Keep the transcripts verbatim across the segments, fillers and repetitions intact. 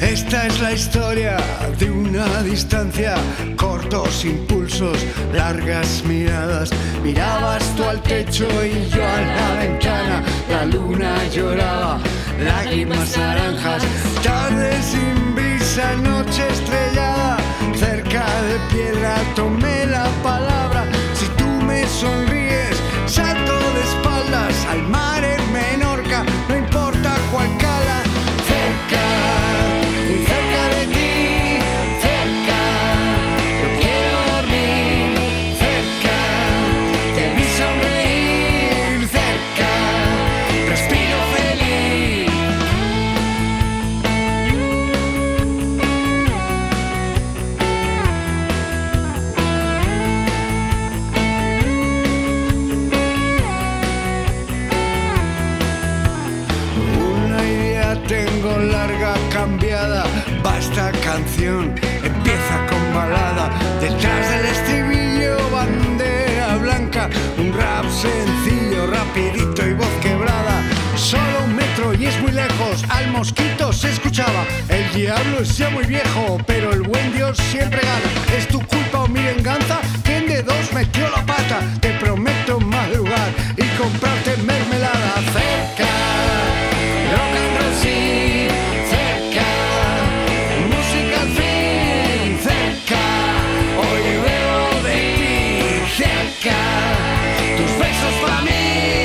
Esta es la historia de una distancia, cortos impulsos, largas miradas. Mirabas tú al techo y yo a la ventana. La luna lloraba, lágrimas naranjas. Tarde sin brisa, noche estrellada. Cerca de piedra tomé la palabra. Si tú me sonríes, salto de espaldas al mar en Menorca. No importa cuál cala, cerca. Muy cerca de ti, cerca, yo quiero dormir, cerca, te vi sonreír, cerca, respiro feliz. Una idea tengo larga, cambiada, basta canción, empieza con balada. Detrás del estribillo, bandera blanca, un rap sencillo, rapidito y voz quebrada. Solo un metro y es muy lejos, al mosquito se escuchaba. El diablo es ya muy viejo, pero el buen Dios siempre gana. ¿Es tu culpa o mi venganza? ¿Quién de dos metió la pata? Te prometo madrugar y comprarte mermelada. Cerca, rock and roll sí, cerca, música al fin, cerca, hoy bebo de ti, cerca, tus besos para mí.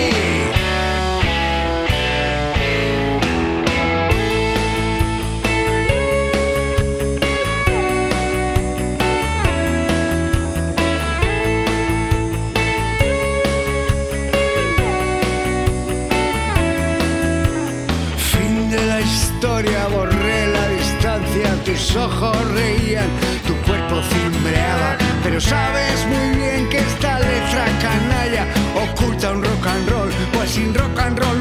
Fin de la historia, borré la distancia, tus ojos reían, tu cuerpo cimbreaba, pero sabes muy bien que esta letra canalla oculta un rock and roll, pues sin rock and roll